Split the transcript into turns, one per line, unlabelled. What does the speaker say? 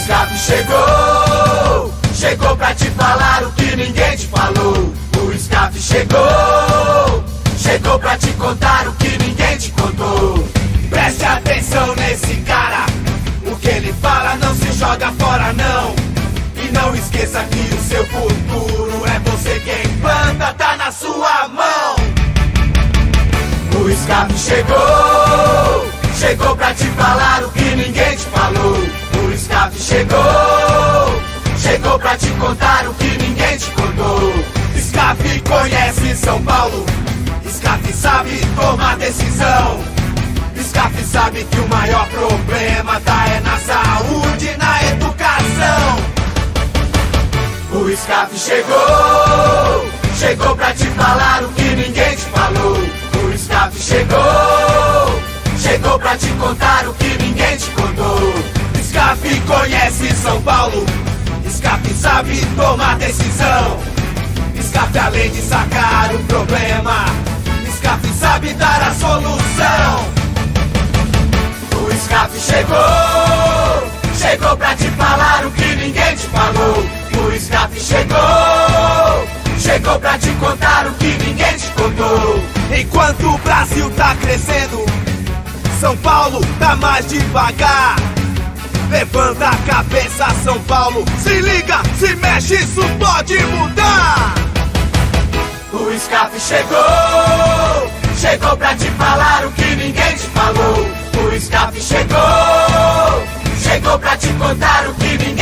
SCAF chegou, chegou pra te falar o que ninguém te falou. O SCAF chegou, chegou pra te contar o que ninguém te contou. Preste atenção nesse cara, o que ele fala não se joga fora não. E não esqueça que o seu futuro é você quem planta, tá na sua mão. O SCAF chegou, chegou pra te falar o que ninguém te falou. O SCAF chegou, chegou pra te contar o que ninguém te contou. SCAF conhece São Paulo, SCAF sabe tomar decisão. SCAF sabe que o maior problema tá é na saúde e na educação. O SCAF chegou, chegou pra te falar o que ninguém te falou. O SCAF chegou, chegou pra te contar o que ninguém te contou. SCAF conhece São Paulo, SCAF sabe tomar decisão. SCAF além de sacar o problema, SCAF sabe dar a solução. O SCAF chegou, chegou pra te falar o que ninguém te falou. O SCAF chegou, chegou pra te contar o que ninguém te contou. Enquanto o Brasil tá crescendo, São Paulo tá mais devagar. Levanta a cabeça, São Paulo, se liga, se mexe, isso pode mudar. O SCAF chegou, chegou pra te falar o que ninguém te falou. O SCAF chegou, chegou pra te contar o que ninguém